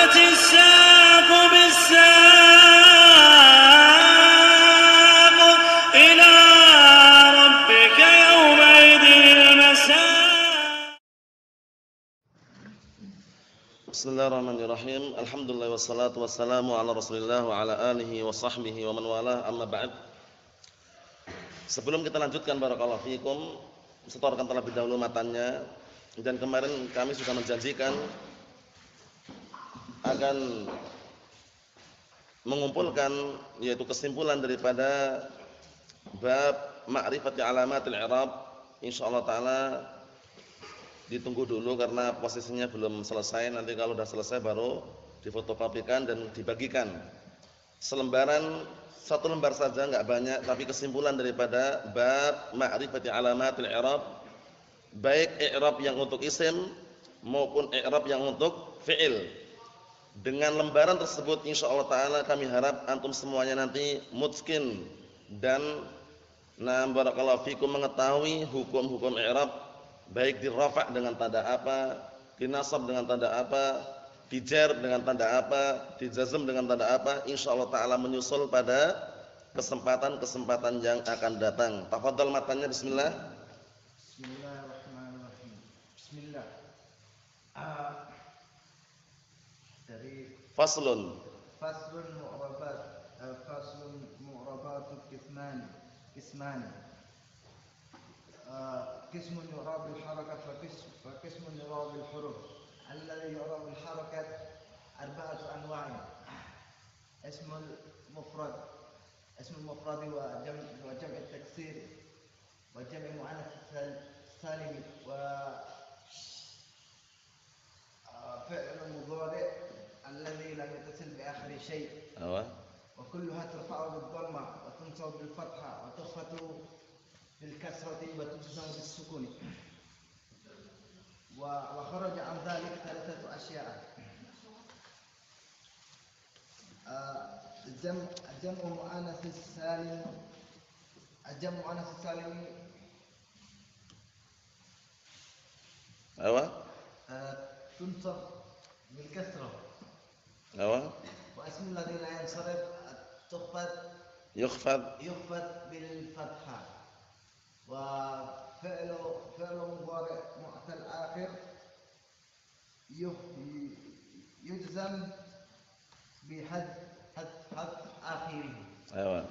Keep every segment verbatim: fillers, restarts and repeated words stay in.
والتفت الساق بالساق إلى ربك يومئذ المساق. Bismillahirrahmanirrahim. Alhamdulillah wassalatu wassalamu ala Rasulillah wa ala alihi wa sahbihi wa man walah, amma ba'd. Sebelum kita lanjutkan, barakallahu fikum, setorkan terlebih dahulu matanya. Dan kemarin kami sudah menjanjikan akan mengumpulkan yaitu kesimpulan daripada bab ma'rifati alamatil i'rab. Insyaallah taala ditunggu dulu karena posisinya belum selesai. Nanti kalau sudah selesai baru difotokopikan dan dibagikan. Selembaran, satu lembar saja, enggak banyak, tapi kesimpulan daripada bab ma'rifati alamatil i'rab, baik i'rab yang untuk isim maupun i'rab yang untuk fi'il. Dengan lembaran tersebut insyaallah taala kami harap antum semuanya nanti mutqin dan na barakallahu fikum mengetahui hukum-hukum i'rab, baik di rafa' dengan tanda apa, di nasab dengan tanda apa, di jar dengan tanda apa, di jazm dengan tanda apa, insyaallah taala menyusul pada kesempatan-kesempatan yang akan datang. Tafadhal matanya, bismillah. Bismillahirrahmanirrahim. Bismillah. Uh, dari Faslun. faslun mu'rabat, uh, faslun mu'rabatu qisman, qisman. قسم يعرب الحركة وقسم يعرب الحروف. الذي يعرب الحركة أربعة أنواع: اسم المفرد اسم المفرد وجمع وجمع التكسير وجمع مؤنث السالم وفعل مضارع الذي لم يتصل بآخر شيء، وكلها ترفع بالضمة وتنصب بالفتحة وتخفض بالكسرة وتجزم بالسكون. وخرج عن ذلك ثلاثة أشياء: الجمع الجمع مؤنث السالم الجمع مؤنث السالم أيوة تنصب بالكسرة. أيوة. واسم الذي لا ينصرف تخفض يخفض يخفض بالفتحة. وفعل فعل مضارع معتل آخر يجزم بحذف حذف آخره. أيوة.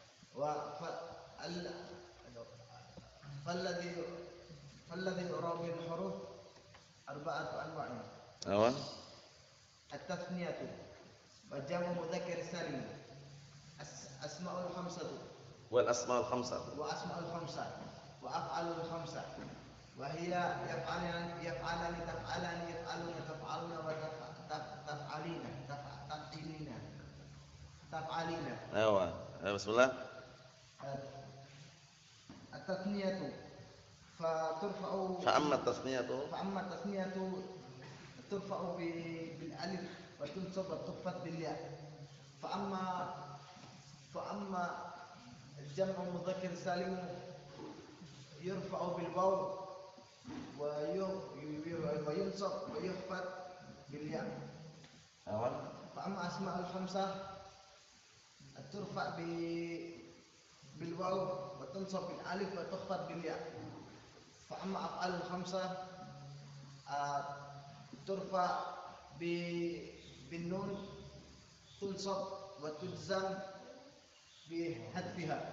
فالذي فالذي يعرب بالحروف أربعة أنواع: أيوة. التثنية وجمع مذكر سالم، أسماء الخمسة والأسماء الخمسة وأسماء الخمسة وأفعال الخمسة، وهي يفعلان يفعلان تفعلان يفعلون تفعلون وتفعلين تفعلين تفعلين. أيوة. بسم الله. التثنية فترفع فأما التثنية فأما التثنية ترفع بالألف وتنصب وتخفض بالياء. فأما فأما الجمع المذكر السالم يرفع بالواو وينصب ويخفض بالياء. فأما أسماء الخمسة ترفع بالواو وتنصب بالألف وتخفض بالياء. فأما أفعال الخمسة ترفع بالنون تنصب وتجزم بحذفها.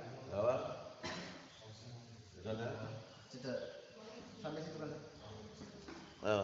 Sudah sampai situ kan? Oh.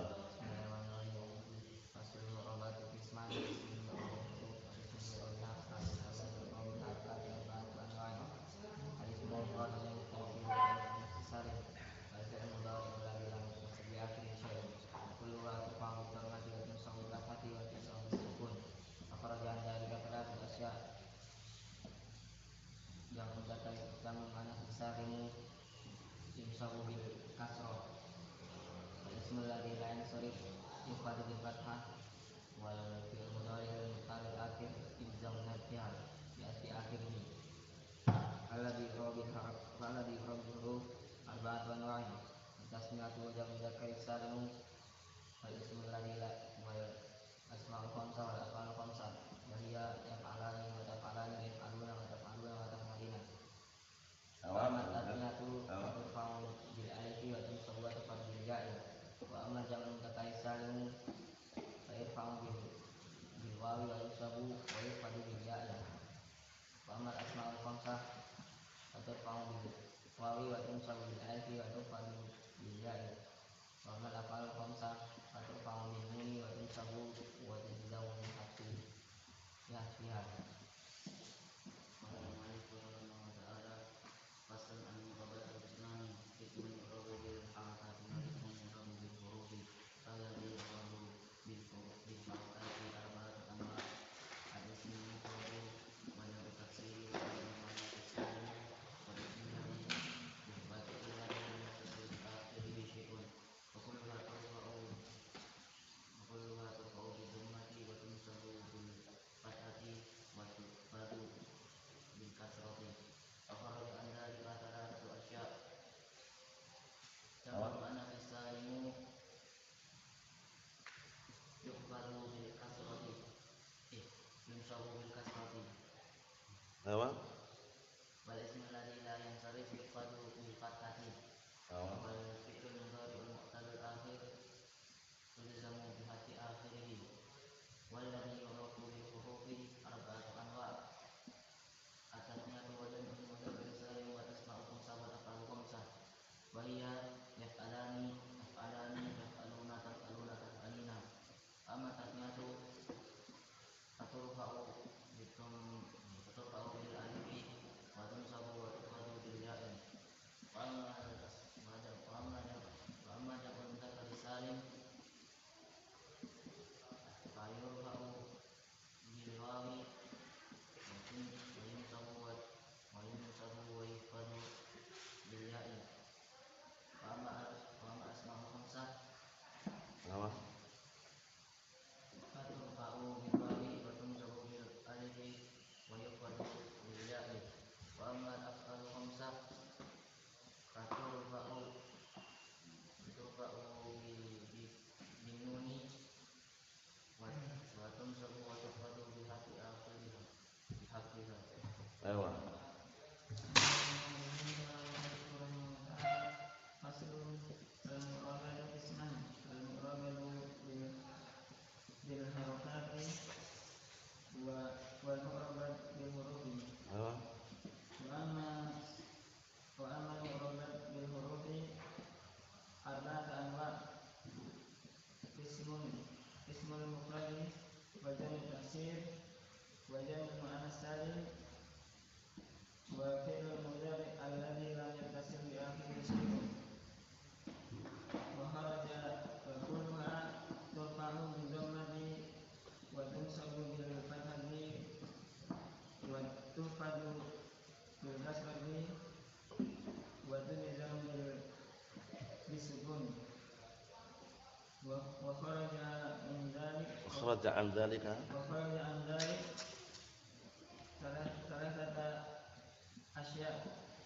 tasniyatu wa jamu dzakari salim wal ismul ladzi la wal asmaul khamsah wal وينصب بالكسرة Apa? والاسم الذي لا ينصرف يخفض بالفتحة Apa? والفعل المضارع المعتل الآخر تلزم بحذف آخره والذي يعرف بالحروف أربعة أنواع التثنية وجمع المذكر السالم والأسماء الخمسة والأفعال الخمسة وهي يفعلان يفعلان يفعلون تفعلون تفعلين أما التثنية فترفع فترفع بالألف وتنصب وتخفض بالياء وأما وأما وأما جمع المذكر السالم فيرفع بالواو وينصب وينصب ويخفض بالياء وأما وأما أسماء الخمسة Apa? فترفع بالواو وتنصب بالألف ويخفض بالياء وأما الأفعال الخمسة فترفع ترفع بالنون وتنصب وتخفض بحذف آخرها بحذفها. Ewa. فصل المعاملة قسمان المعاملة بالحركات والمعاملة بالحروف Ewa. وأما وأما المعاملة بالحروف أربعة أنواع اسم اسم المفرد وجمع التكسير وجمع المؤنث السالم وفعل المضارع الذي لا يتصل بآخره شيء وخرج وكلها ترفع بالضمة وتنصب بالفتحة وتخفض بالكسرة وتجزم بالسكون وخرج من ذلك وخرج عن ذلك وخرج عن ذلك ثلاثة أشياء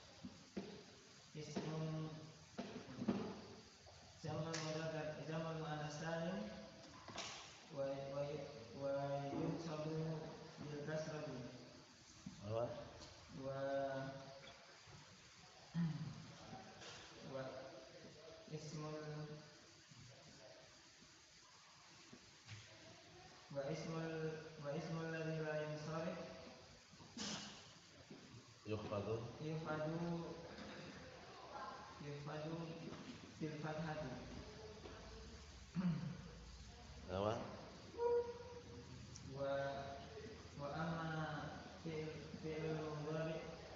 اسم جمع المذكر جمع المؤنث السالم وينصب بالكسرة Ewa. و واسم واسم واسم الذي لا ينصرف Yukhfadu. يفعل يفعل بالفتحة Ewa. و وأما فعل فعل المضارع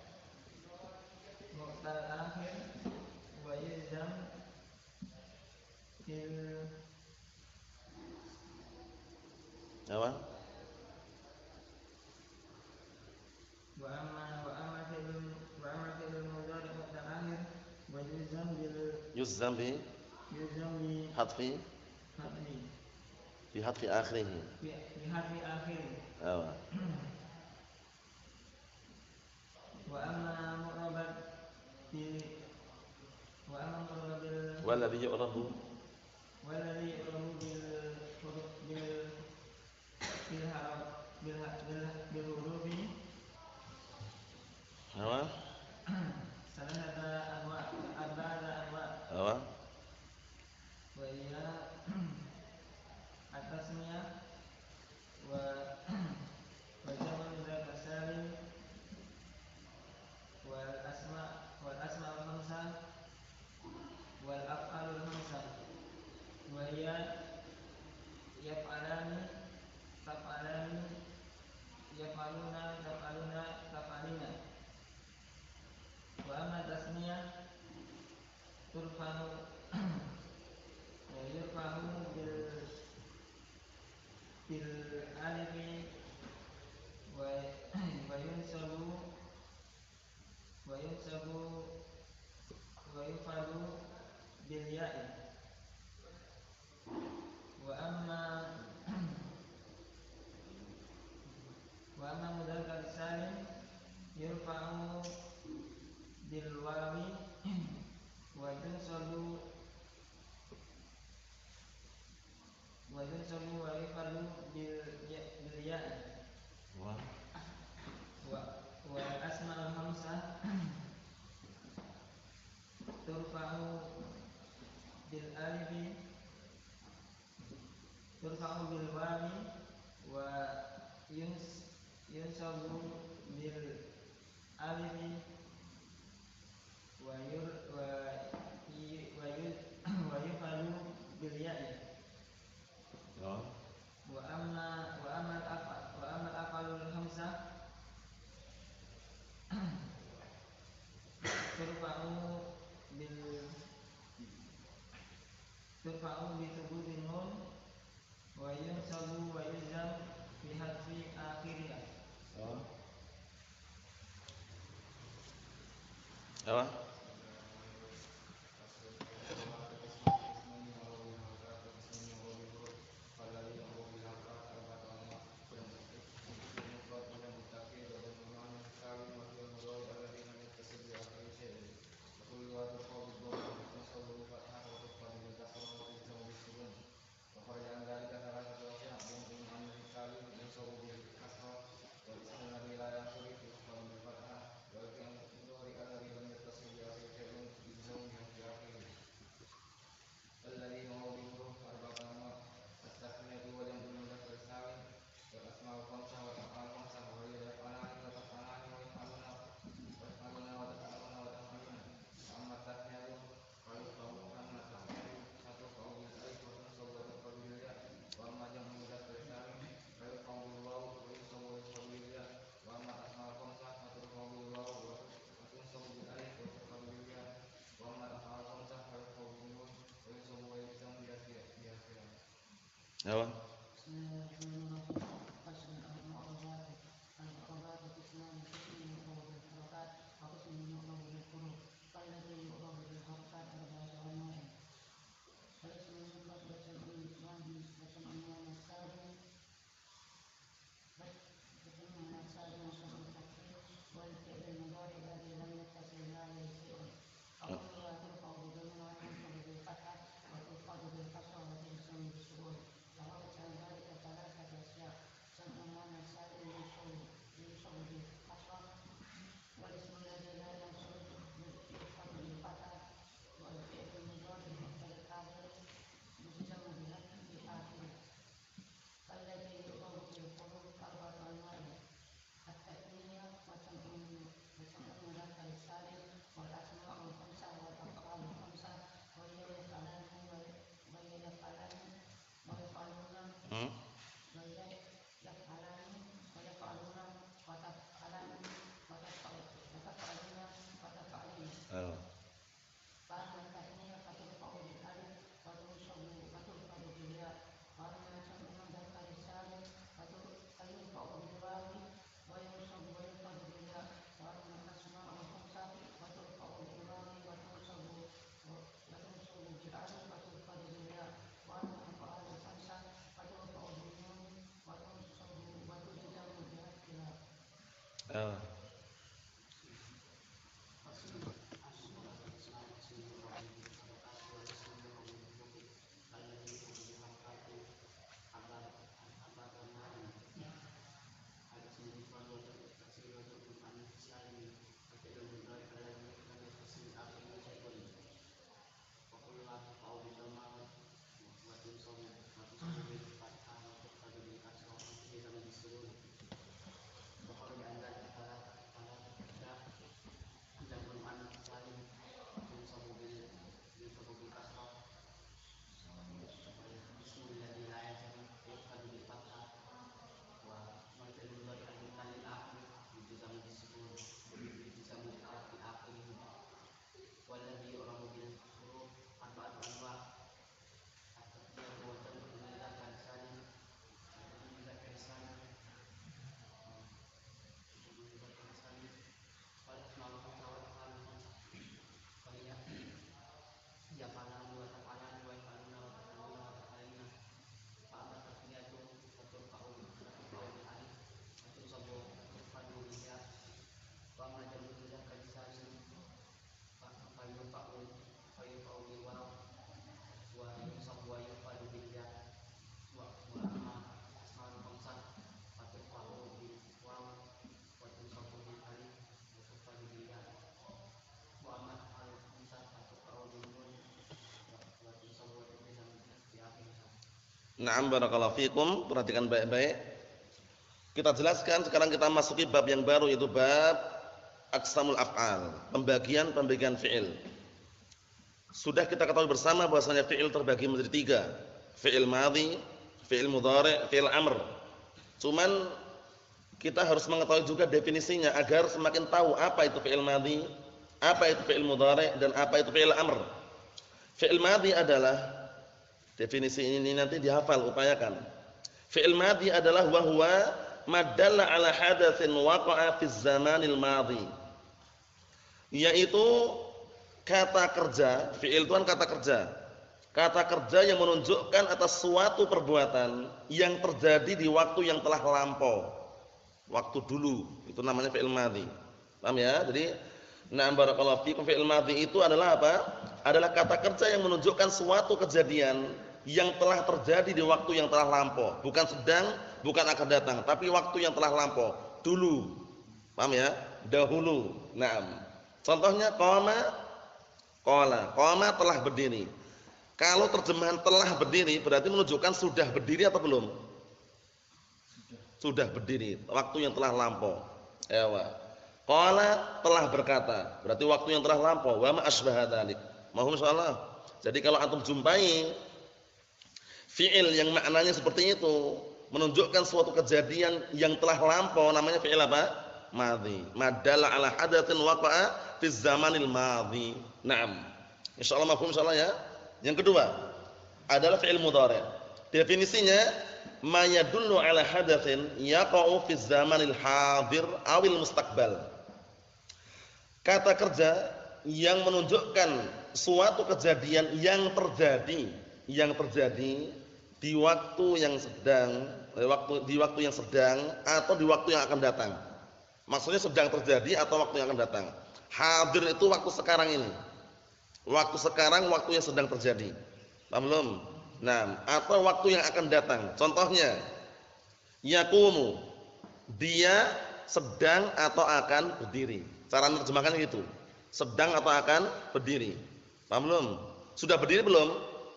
معتل الآخر ويلزم في Ewa. وأما وأما فعل وأما فعل المضارع معتل الآخر ويلزم بال Yuzzam bi يلزم بحذف hadfi bi hadfi akhirih. بحذف آخره Ewa. وأما مؤربا بال وأما مؤربا بال Walladhi yu'rabu والذي يعرف بال بال بالحرف بالحروف Ewa. ثلاثة أنواع أربعة أنواع Ewa. وهي التسمية وجمع المذكر السالم والأسماء والأسماء الخمسة والأفعال الخمسة وهي يفعلان تفعلان يفعلون تفعلون تفعلين وأما التسمية ترفع يرفع بال بالألف وينصب وينصب ويفعل بالياء وأما وأما مذكر السالم يرفع بالواو وتنصب وينصب ويفعل بالياء Wah. wa wal asmaul khamsah turfa'u bil alifi turfa'u bil wawi wa yuns yunsabu bil alifi wa yur wa y- wa yu- wa yufalu bil ya'i Ya. wa amma wa amal afa wa amal afalul khamsah turfa'u bil turfa'u bi thubutin nun wa yunsabu wa yuzam fi hadfi akhiriyah. Ya. Apa? Apa? Hmm? Oh. Oh. Na'am barakallahu fikum, perhatikan baik-baik. Kita jelaskan sekarang kita masuki bab yang baru yaitu bab aqsamul af'al, pembagian-pembagian fi'il. Sudah kita ketahui bersama bahwasanya fi'il terbagi menjadi tiga, fi'il madhi, fi'il mudhari', fi'il amr. Cuman kita harus mengetahui juga definisinya agar semakin tahu apa itu fi'il madhi, apa itu fi'il mudhari' dan apa itu fi'il amr. Fi'il madhi adalah, definisi ini nanti dihafal, upayakan. Fi'il madhi adalah wa huwa ma dalla ala hadatsin waqa'a fi zamanil madhi. Yaitu kata kerja, fi'il itu kan kata kerja. Kata kerja yang menunjukkan atas suatu perbuatan yang terjadi di waktu yang telah lampau. Waktu dulu, itu namanya fi'il madhi. Paham ya? Jadi, na'am barakallahu fikum, fi'il madhi itu adalah apa? Adalah kata kerja yang menunjukkan suatu kejadian yang telah terjadi di waktu yang telah lampau, bukan sedang, bukan akan datang, tapi waktu yang telah lampau, dulu. Paham ya? Dahulu. Naam. Contohnya qama, qala. Qama telah berdiri. Kalau terjemahan telah berdiri berarti menunjukkan sudah berdiri atau belum? Sudah berdiri, waktu yang telah lampau. Ewa. Qala telah berkata, berarti waktu yang telah lampau. Wa ma asbaha dzalik. Mohon insyaallah. Jadi kalau antum jumpai fi'il yang maknanya seperti itu, menunjukkan suatu kejadian yang telah lampau, namanya fi'il apa? Madhi. Madalla ala hadatsin waqa'a fi zamanil madhi. Naam. Insyaallah mafhum insyaallah ya. Yang kedua adalah fi'il mudhari'. Definisinya ma yadullu ala hadatsin yaqa'u fi zamanil hadir awil mustaqbal. Kata kerja yang menunjukkan suatu kejadian yang terjadi, yang terjadi di waktu yang sedang, waktu di waktu yang sedang atau di waktu yang akan datang. Maksudnya sedang terjadi atau waktu yang akan datang. Hadir itu waktu sekarang ini. Waktu sekarang, waktu yang sedang terjadi. Paham belum? Nah, atau waktu yang akan datang. Contohnya, yaqumu, dia sedang atau akan berdiri. Cara menerjemahkan gitu. Sedang atau akan berdiri. Paham belum? Sudah berdiri belum?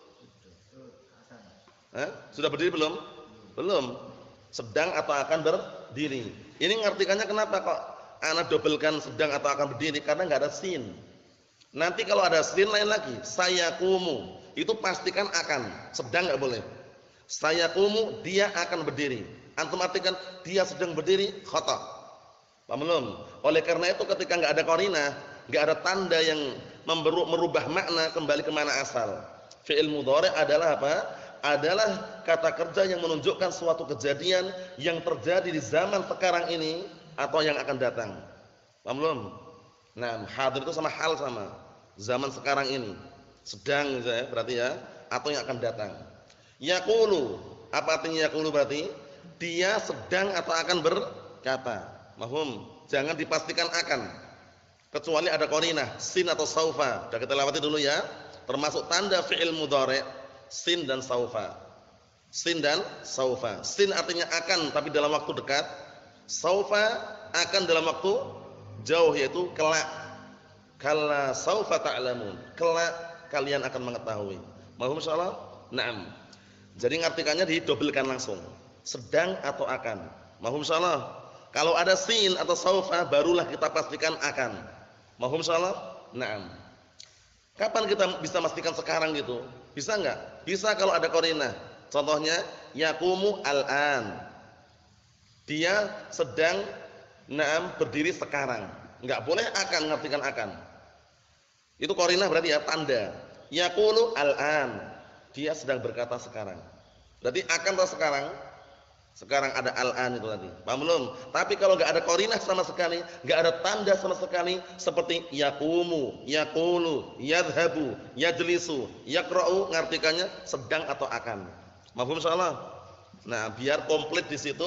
Eh? Sudah berdiri belum? Belum. Sedang atau akan berdiri. Ini ngartikannya kenapa kok ana dobelkan sedang atau akan berdiri? Karena enggak ada sin. Nanti kalau ada sin lain lagi, sayaqumu, itu pastikan akan. Sedang enggak boleh. Sayaqumu, dia akan berdiri. Antum artikan dia sedang berdiri, khata'. Paham belum? Oleh karena itu ketika enggak ada qarinah, enggak ada tanda yang merubah makna, kembali ke mana asal. Fi'il mudhari' adalah apa? Adalah kata kerja yang menunjukkan suatu kejadian yang terjadi di zaman sekarang ini atau yang akan datang. Paham belum? Nah, hadir itu sama hal sama. Zaman sekarang ini. Sedang ya, berarti ya, atau yang akan datang. Yaqulu, apa artinya yaqulu berarti? Dia sedang atau akan berkata. Mahum, jangan dipastikan akan. Kecuali ada qarinah, sin atau saufa. Sudah kita lewati dulu ya. Termasuk tanda fi'il mudhari', sin dan saufa. Sin dan saufa. Sin artinya akan tapi dalam waktu dekat. Saufa akan dalam waktu jauh, yaitu kelak. Kalla saufa ta'lamun. Kelak kalian akan mengetahui. Mahum insyaallah? Naam. Jadi ngartikannya didobelkan langsung. Sedang atau akan. Mahum insyaallah? Kalau ada sin atau saufa barulah kita pastikan akan. Mahum insyaallah? Naam. Kapan kita bisa pastikan sekarang gitu? Bisa enggak? Bisa kalau ada qarinah. Contohnya yaqumu al-an. Dia sedang naam berdiri sekarang. Enggak boleh akan, ngartikan akan. Itu qarinah berarti ya tanda. Yaqulu al-an. Dia sedang berkata sekarang. Berarti akan atau sekarang? Sekarang ada al-an itu tadi. Paham belum? Tapi kalau enggak ada qarinah sama sekali, enggak ada tanda sama sekali seperti yaqumu, yaqulu, yadhhabu, yajlisu, yaqra'u, ngartikannya sedang atau akan. Mafhum insyaallah? Nah, biar komplit di situ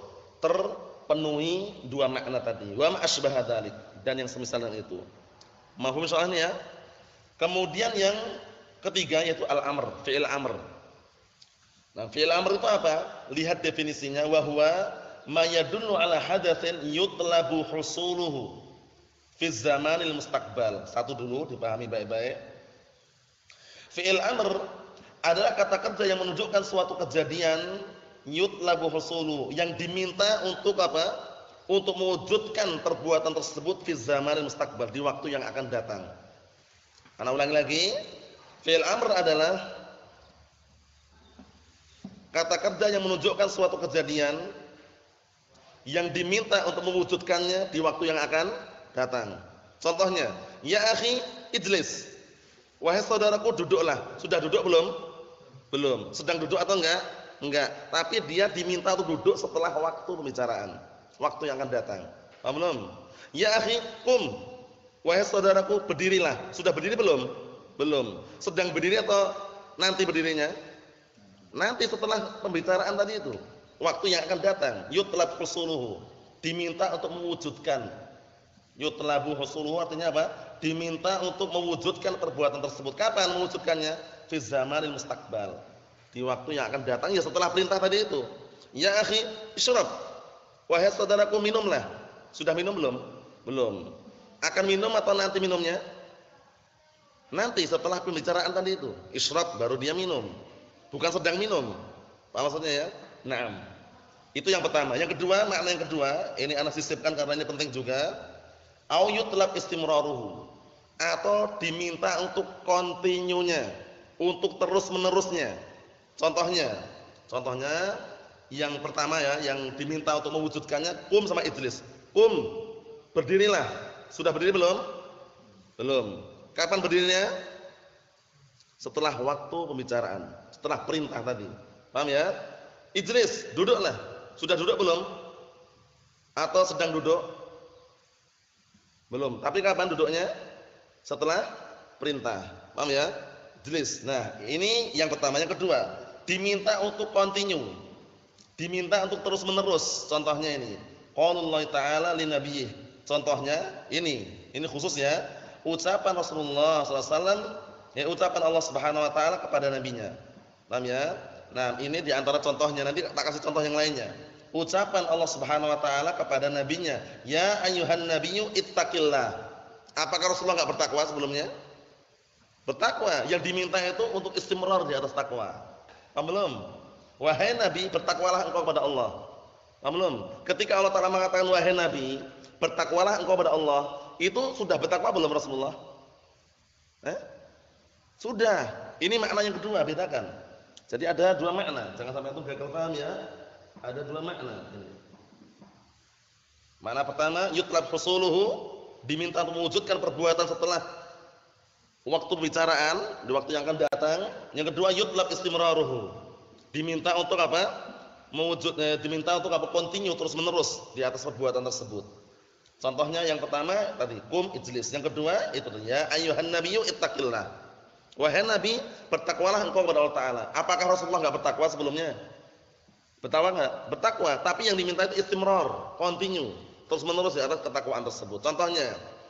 terpenuhi dua makna tadi. Wa ma asbaha dzalik, dan yang semisal dengan itu. Mafhum insyaallah ya? Kemudian yang ketiga yaitu al-amr, fi'il amr. Nah, fi'il amr itu apa? Lihat definisinya, wa huwa ma yadullu ala hadatsin yutlabu husuluhu fi zamanil mustaqbal. Satu dulu dipahami baik-baik. Fi'il amr adalah kata kerja yang menunjukkan suatu kejadian yutlabu husulu, yang diminta untuk apa? Untuk mewujudkan perbuatan tersebut fi zamanil mustaqbal, di waktu yang akan datang. Ana ulangi lagi, fi'il amr adalah kata kerja yang menunjukkan suatu kejadian yang diminta untuk mewujudkannya di waktu yang akan datang. Contohnya, ya akhi ijlis. Wahai saudaraku, duduklah. Sudah duduk belum? Belum. Sedang duduk atau enggak? Enggak. Tapi dia diminta untuk duduk setelah waktu pembicaraan, waktu yang akan datang. Paham belum? Ya akhi kum. Wahai saudaraku, berdirilah. Sudah berdiri belum? Belum. Sedang berdiri atau nanti berdirinya? Nanti setelah pembicaraan tadi itu, waktu yang akan datang. Yutlab husuluhu, diminta untuk mewujudkan. Yutlabu husuluhu artinya apa? Diminta untuk mewujudkan perbuatan tersebut. Kapan mewujudkannya? Fi zamanil mustaqbal, di waktu yang akan datang, ya setelah perintah tadi itu. Ya akhi isyrab. Wahai saudaraku, minumlah. Sudah minum belum? Belum. Akan minum atau nanti minumnya? Nanti setelah pembicaraan tadi itu. Isyrab, baru dia minum. Bukan sedang minum. Apa maksudnya ya? Naam. Itu yang pertama. Yang kedua, makna yang kedua, ini ana sisipkan karena ini penting juga. Au yutlab istimraruhu, atau diminta untuk kontinunya, untuk terus-menerusnya. Contohnya, contohnya yang pertama ya, yang diminta untuk mewujudkannya, kum sama ijlis. Kum, berdirilah. Sudah berdiri belum? Belum. Kapan berdirinya? Setelah waktu pembicaraan, setelah perintah tadi. Paham ya? Ijlis, duduklah. Sudah duduk belum? Atau sedang duduk? Belum. Tapi kapan duduknya? Setelah perintah. Paham ya? Ijlis. Nah, ini yang pertama. Yang kedua, diminta untuk continue. Diminta untuk terus-menerus. Contohnya ini. Qaulullah ta'ala li nabiyyih. Contohnya ini. Ini khusus ya. Ucapan Rasulullah sallallahu alaihi wasallam, ya, ucapan Allah Subhanahu wa taala kepada nabinya. Paham ya? Nah, ini di antara contohnya. Nanti tak kasih contoh yang lainnya. Ucapan Allah Subhanahu wa taala kepada nabinya, ya ayyuhan nabiyyu ittaqillah. Apakah Rasulullah enggak bertakwa sebelumnya? Bertakwa. Yang diminta itu untuk istimrar di atas takwa. Paham belum? Wahai nabi, bertakwalah engkau kepada Allah. Paham belum? Ketika Allah Taala mengatakan wahai nabi, bertakwalah engkau kepada Allah, itu sudah bertakwa belum Rasulullah? Eh? Sudah. Ini makna yang kedua, bedakan. Jadi ada dua makna. Jangan sampai itu gagal paham ya. Ada dua makna. Makna pertama, yutlab husuluhu, diminta untuk mewujudkan perbuatan setelah waktu pembicaraan, di waktu yang akan datang. Yang kedua, yutlab istimraruhu, diminta untuk apa? Mewujud, eh, diminta untuk apa? Continue, terus menerus di atas perbuatan tersebut. Contohnya yang pertama tadi, kum ijlis. Yang kedua itu ya ayyuhan nabiyyu ittaqillah. Wahai nabi, bertakwalah engkau kepada Allah Taala. Apakah Rasulullah enggak bertakwa sebelumnya? Bertakwa enggak? Bertakwa, tapi yang diminta itu istimrar, continue, terus menerus di atas ketakwaan tersebut. Contohnya,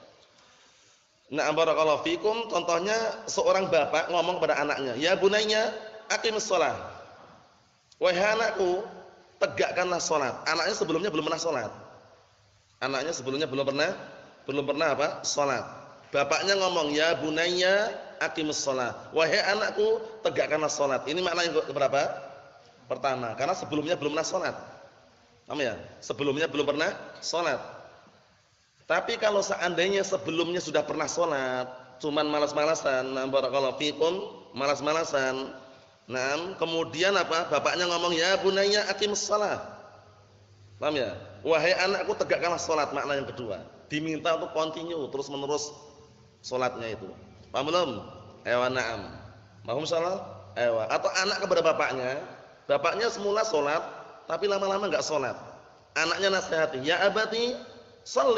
na'am barakallahu fikum, contohnya seorang bapak ngomong kepada anaknya, "Ya bunayya, aqimis shalah." Wahai anakku, tegakkanlah salat. Anaknya sebelumnya belum pernah salat. Anaknya sebelumnya belum pernah belum pernah apa? Salat. Bapaknya ngomong, "Ya bunayya, aqimis shalah." Wahai anakku, tegakkanlah salat. Ini makna yang berapa? Pertama, karena sebelumnya belum pernah salat. Paham ya? Sebelumnya belum pernah salat. Tapi kalau seandainya sebelumnya sudah pernah salat, cuman malas-malasan, nah barakallahu fikum, malas-malasan. Nah, kemudian apa? Bapaknya ngomong, "Ya bunayya, aqimis shalah." Paham ya? Wahai anakku, tegakkanlah salat, makna yang kedua. Diminta untuk continue, terus menerus salatnya itu. Paham belum? Ewa na'am. Mahum salat? Ewa. Atau anak kepada bapaknya, bapaknya semula salat, tapi lama-lama enggak salat. Anaknya nasihati, "Ya abati, shalli."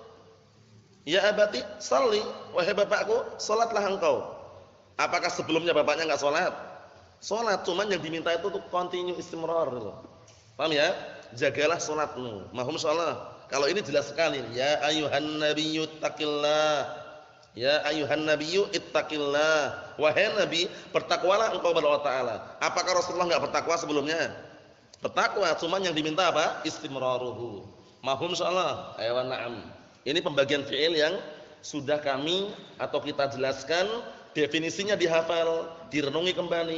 "Ya abati, shalli." Wahai bapakku, salatlah engkau. Apakah sebelumnya bapaknya enggak salat? Salat, cuman yang diminta itu untuk continue istimrar gitu. Paham ya? Jagalah salatmu. Mahum salat. Kalau ini jelas sekali, ya ayyuhan nabiyyu ittaqillah. Ya ayyuhan nabiyyu ittaqillah. Wahai nabi, bertakwalah engkau kepada Allah Taala. Apakah Rasulullah enggak bertakwa sebelumnya? Bertakwa, cuman yang diminta apa? Istimraruhu. Mahum salat. Ayo na'am. Ini pembagian fi'il yang sudah kami atau kita jelaskan, definisinya dihafal, direnungi kembali,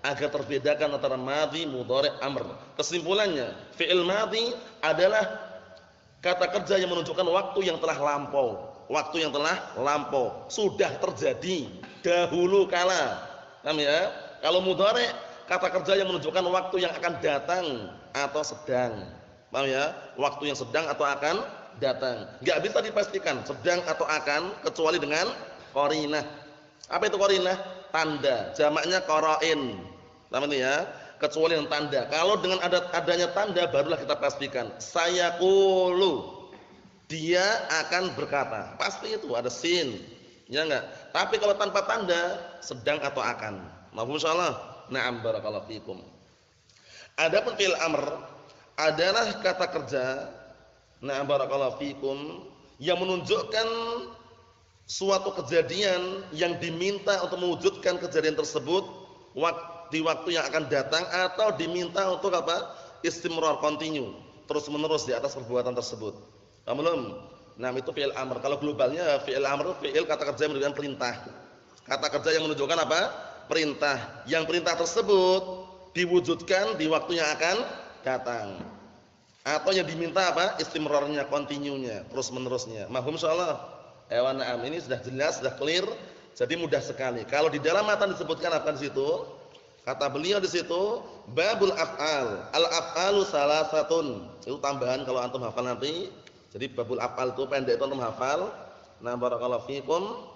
agar terbedakan antara madhi, mudhari', amr. Kesimpulannya, fi'il madhi adalah kata kerja yang menunjukkan waktu yang telah lampau, waktu yang telah lampau, sudah terjadi dahulu kala. Paham ya? Kalau mudhari' kata kerja yang menunjukkan waktu yang akan datang atau sedang. Paham ya? Waktu yang sedang atau akan datang. Enggak bisa dipastikan sedang atau akan kecuali dengan qarinah. Apa itu qarinah? Tanda. Jamaknya qara'in. Paham itu ya? Kecuali dengan tanda. Kalau dengan ada adanya tanda barulah kita pastikan. Sayaqulu. Dia akan berkata. Pasti itu ada sin. Ya enggak? Tapi kalau tanpa tanda sedang atau akan. Mafhum insyaallah? Na'am barakallahu fikum. Adapun fi'il amr adalah kata kerja na'am barakallahu fikum yang menunjukkan suatu kejadian yang diminta untuk mewujudkan kejadian tersebut di waktu yang akan datang atau diminta untuk apa? Istimrar, continue, terus menerus di atas perbuatan tersebut. Paham belum? Nah, itu fi'il amr. Kalau globalnya fi'il amr fi'il kata kerja yang menunjukkan perintah. Kata kerja yang menunjukkan apa? Perintah. Yang perintah tersebut diwujudkan di waktu yang akan datang. Atau yang diminta apa? Istimrarnya, continue-nya, terus menerusnya. Mahfum insyaallah. Ewan na'am, ini sudah jelas, sudah clear. Jadi mudah sekali. Kalau di dalam matan disebutkan apa di situ? Kata beliau di situ, babul af'al. Al-af'alu salasatun. Itu tambahan kalau antum hafal nanti. Jadi babul af'al itu pendek itu antum hafal. Nah, barakallahu fikum.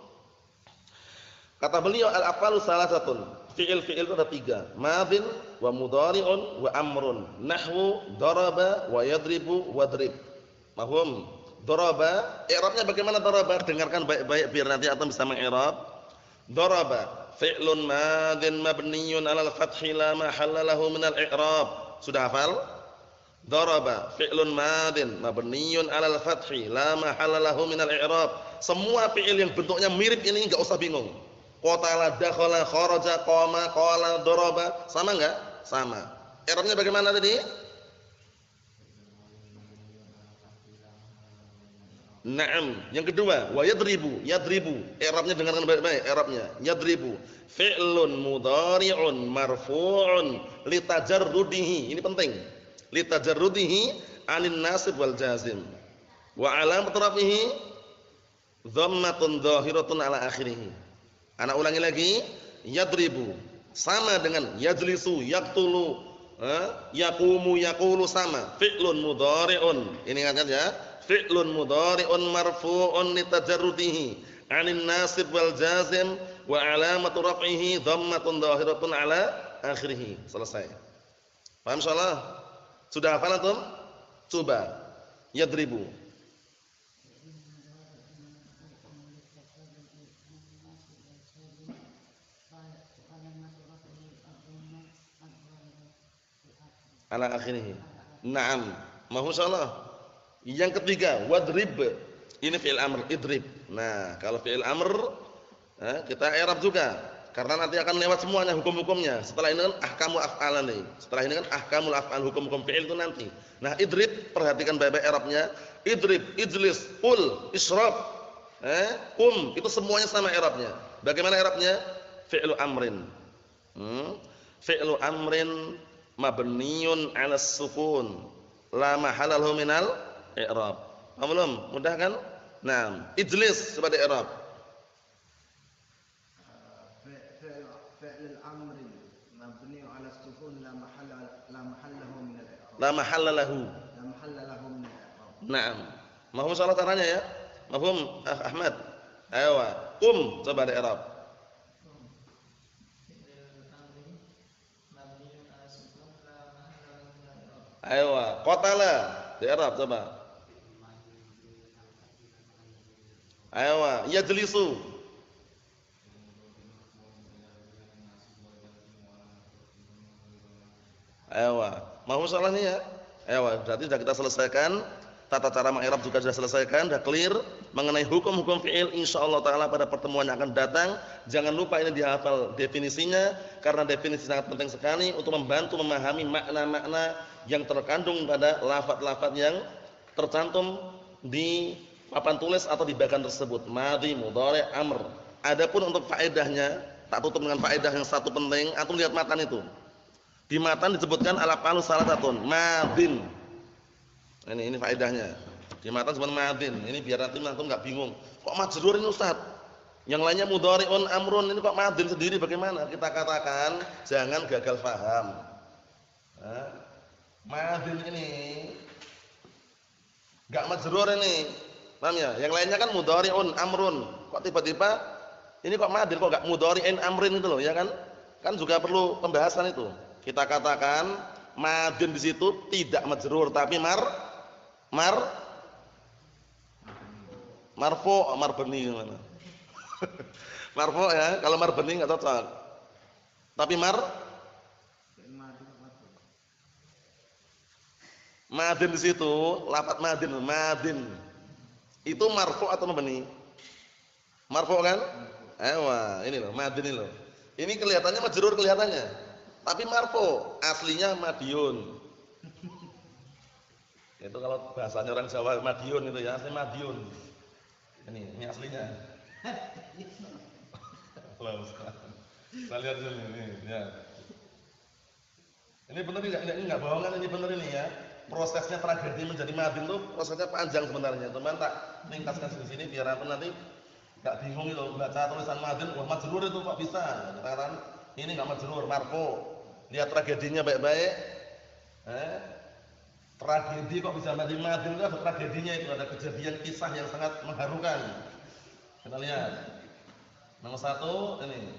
Kata beliau al-af'alu salasatun. Fi'il-fi'il itu ada tiga. Madin wa mudhari'un wa amrun. Nahwu daraba wa yadribu wadrib. Mahfum? Daraba, i'rabnya bagaimana daraba? Dengarkan baik-baik biar nanti antum bisa mengi'rab. Daraba fi'lun madin mabniyun 'alal fathi la mahalla lahu minal i'rab. Sudah hafal? Daraba fi'lun madin mabniyun 'alal fathi la mahalla lahu minal i'rab. Semua fi'il yang bentuknya mirip ini enggak usah bingung. Qatala, dakhala, kharaja, qama, qala, daraba, sama enggak? Sama. I'rabnya bagaimana tadi? Naam. Yang kedua, wa yadribu, yadribu. I'rabnya dengarkan baik-baik, i'rabnya. Yadribu fi'lun mudhari'un marfu'un litajarrudihi. Ini penting. Litajarrudihi 'anil nasib wal jazim. Wa 'alamat rafihi dhammatun dhahiratun 'ala akhirih. Anak ulangi lagi, yadribu sama dengan yajlisu, yaqtulu, eh, yaqumu, yaqulu sama. Fi'lun mudhari'un. Ini ingat ya. Fi'lun mudhari'un marfu'un litajarrudihi 'anil nasib wal jazim wa 'alamatu raf'ihi dhammatun dhahiratun 'ala akhirih. Selesai. Paham insyaallah? Sudah hafal antum? Coba. Yadribu. Ala akhirih. Naam. Mahfum insyaallah. Yang ketiga, wadrib. Ini fi'il amr, idrib. Nah, kalau fi'il amr eh, kita i'rab juga karena nanti akan lewat semuanya hukum-hukumnya. Setelah ini kan ahkamul af'al nih. Setelah ini kan ahkamul af'al, hukum-hukum fi'il itu nanti. Nah, idrib perhatikan baik-baik i'rabnya. Idrib, ijlis, qul, isyrab. Eh, kum, itu semuanya sama i'rabnya. Bagaimana i'rabnya? Fi'lu amrin. Hmm? Fi'lu amrin mabniyun 'alas sukun la mahalla lahu minal i'rab. Paham belum? Mudah kan? Naam. Ijlis sebagai i'rab. Fi'l al-amr mabni 'ala as-sukun la mahalla la mahalla lahu min al-i'rab. La mahalla lahu. La mahalla lahu min al-i'rab. Naam. Mahfum salah caranya ya? Mahfum ah, Ahmad. Ayo. Qum coba di i'rab. Ayo, qatala di i'rab coba. Ayo, yajlisu. Ayo, mau salah nih ya? Ayo, berarti sudah kita selesaikan. Tata cara mengi'rab juga sudah selesaikan, sudah clear mengenai hukum-hukum fi'il insyaallah taala pada pertemuan yang akan datang. Jangan lupa ini dihafal definisinya karena definisi sangat penting sekali untuk membantu memahami makna-makna yang terkandung pada lafaz-lafaz yang tercantum di papan tulis atau di bagan tersebut. Madhi, mudhari', amr. Adapun untuk faedahnya tak tutup dengan faedah yang satu penting. Antum lihat matan itu. Di matan disebutkan al-af'alu salasatun, madin. Ini ini faedahnya. Di matan disebut madin. Ini biar nanti antum enggak bingung. Kok majrur ini Ustaz? Yang lainnya mudhari'un, amrun, ini kok madin sendiri bagaimana? Kita katakan jangan gagal paham. Nah, madin ini enggak majrur ini. Paham ya? Yang lainnya kan mudhari'un, amrun. Kok tiba-tiba ini kok madin, kok enggak mudhari'in, amrin itu loh, ya kan? Kan juga perlu pembahasan itu. Kita katakan madin di situ tidak majrur tapi mar mar marfu, marbani gimana? Marfu ya, kalau marbani enggak cocok. Tapi mar madin di situ, lafaz madin, madin. Itu marfu atau mabni? Marfu kan? Ewa, ini loh, madin ini loh. Ini kelihatannya majrur kelihatannya. Tapi marfu, aslinya madiun. Itu kalau bahasanya orang Jawa madiun itu ya, asli madiun. Ini, ini aslinya. Kita lihat dulu ini, ya. Ini benar enggak? Ini enggak bohongan, ini benar ini ya. Prosesnya tragedi menjadi madin itu prosesnya panjang sebenarnya. Teman tak ringkaskan di sini biar aku nanti enggak bingung itu baca tulisan madin, wah majrur itu kok bisa? Katakan ini enggak majrur, marfu. Lihat tragedinya baik-baik. Eh? Tragedi kok bisa menjadi madin itu ada tragedinya itu, ada kejadian kisah yang sangat mengharukan. Kita lihat. Nomor satu ini.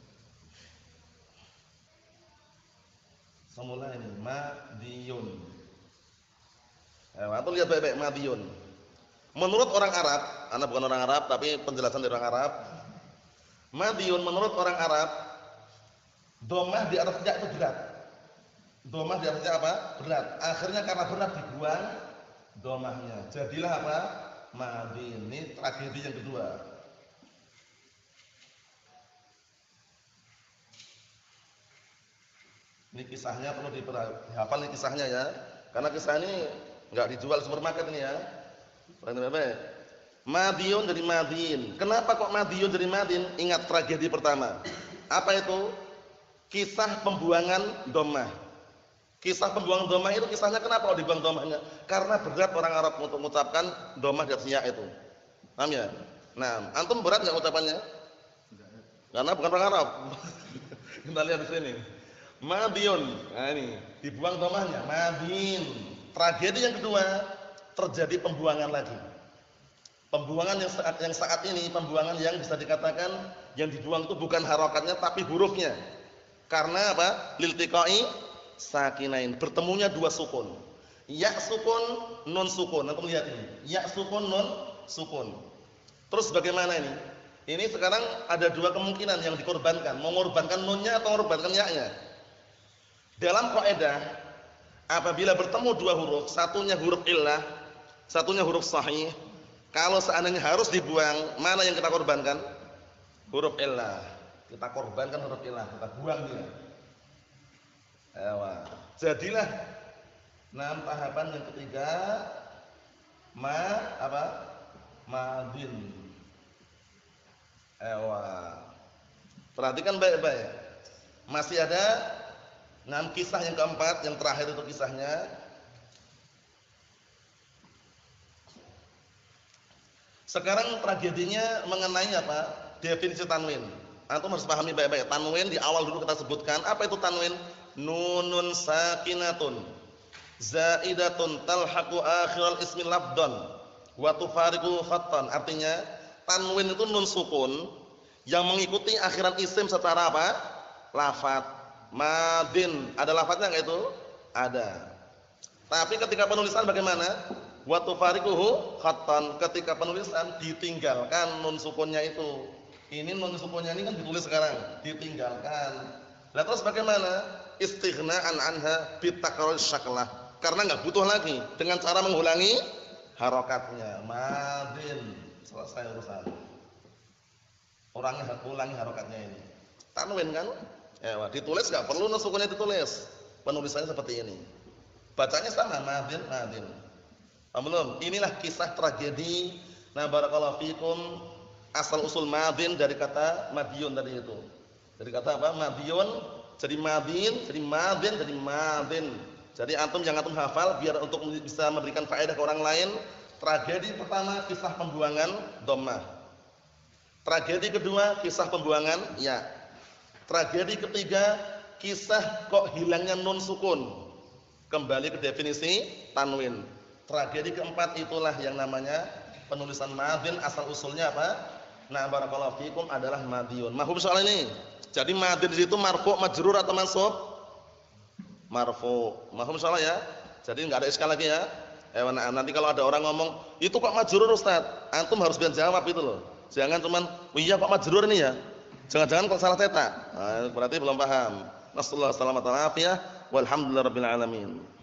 Semula ini madiyun. Eh, atau lihat baik-baik madiyun. Menurut orang Arab, Anda bukan orang Arab tapi penjelasan dari orang Arab. Madiyun menurut orang Arab, domah di atas ya itu berat. Domah di atasnya apa? Berat. Akhirnya karena berat dibuang domahnya. Jadilah apa? Madin. Ini tragedi yang kedua. Ini kisahnya perlu dihafal nih kisahnya ya. Karena kisah ini enggak dijual di supermarket ini ya. Baik-baik. Madiyun jadi madin. Kenapa kok madiyun jadi madin? Ingat tragedi pertama. Apa itu? Kisah pembuangan domah. Kisah pembuangan domah itu kisahnya kenapa kok dibuang domahnya? Karena berat orang Arab untuk mengucapkan domah di atasnya itu. Paham ya? Nah, antum berat enggak ucapannya? Karena bukan orang Arab. Kita lihat di sini. Madiyun. Nah ini, dibuang domahnya. Madin. Tragedi yang kedua, terjadi pembuangan lagi. Pembuangan yang saat yang saat ini pembuangan yang bisa dikatakan yang dibuang itu bukan harokatnya tapi hurufnya. Karena apa? Liltiqai sakinain, bertemunya dua sukun. Ya sukun, nun sukun. Antum lihat ini. Ya sukun, nun sukun. Terus bagaimana ini? Ini sekarang ada dua kemungkinan yang dikorbankan. Mengorbankan nunnya atau mengorbankan ya-nya. Dalam kaidah, apabila bertemu dua huruf, satunya huruf illah, satunya huruf sahih, kalau seandainya harus dibuang, mana yang kita korbankan? Huruf illah. Kita korbankan huruf illah, kita buang dia. Ewa. Jadilah enam tahapan yang ketiga ma apa? Madin. Ewa. Perhatikan baik-baik. Masih ada enam kisah yang keempat, yang terakhir itu kisahnya. Sekarang tragedinya mengenai apa? Definisi tanwin. Antum harus pahami baik-baik. Tanwin di awal dulu kita sebutkan. Apa itu tanwin? Nunun sakinatun zaidatun talhaqu akhiral ismi labdan wa tufariqu khattan. Artinya tanwin itu nun sukun yang mengikuti akhiran isim secara apa? Lafaz. Madin, ada lafaznya enggak itu? Ada. Tapi ketika penulisan bagaimana? Wa tufariquhu khattan. Ketika penulisan ditinggalkan nun sukunnya itu. Ini nun sukunnya ini kan ditulis sekarang, ditinggalkan. Lah terus bagaimana? Istighna'an anha bitakror syaklah. Karena enggak butuh lagi dengan cara mengulangi harokatnya. Madin. Selesai urusan. Orangnya ulangi harokatnya ini. Tanwin kan? Ya, ditulis enggak perlu nun sukunnya ditulis. Penulisannya seperti ini. Bacanya sama, madin, madin. Paham belum? Inilah kisah tragedi. Nah, barakallahu fikum, asal usul madin dari kata madiyun tadi itu. Jadi kata apa? Madiyun jadi madin, jadi madin, jadi madin. Jadi antum yang antum hafal biar untuk bisa memberikan faedah ke orang lain. Tragedi pertama kisah pembuangan dhammah. Tragedi kedua kisah pembuangan ya. Tragedi ketiga kisah kok hilangnya nun sukun. Kembali ke definisi tanwin. Tragedi keempat itulah yang namanya penulisan madin, asal usulnya apa? Nah, barakallahu fikum adalah madiyun. Mahfum soal ini. Jadi madin di situ marfu, majrur atau mansub? Marfu. Mahfum soal ya. Jadi enggak ada iskal lagi ya. Eh, nah, nanti kalau ada orang ngomong, "Itu kok majrur, Ustaz?" Antum harus bisa jawab itu loh. Jangan cuman, "Oh iya kok majrur ini ya?" Jangan-jangan kok salah cetak. Nah, berarti belum paham. Nasallahu alaihi wasallam. Walhamdulillahirabbil alamin.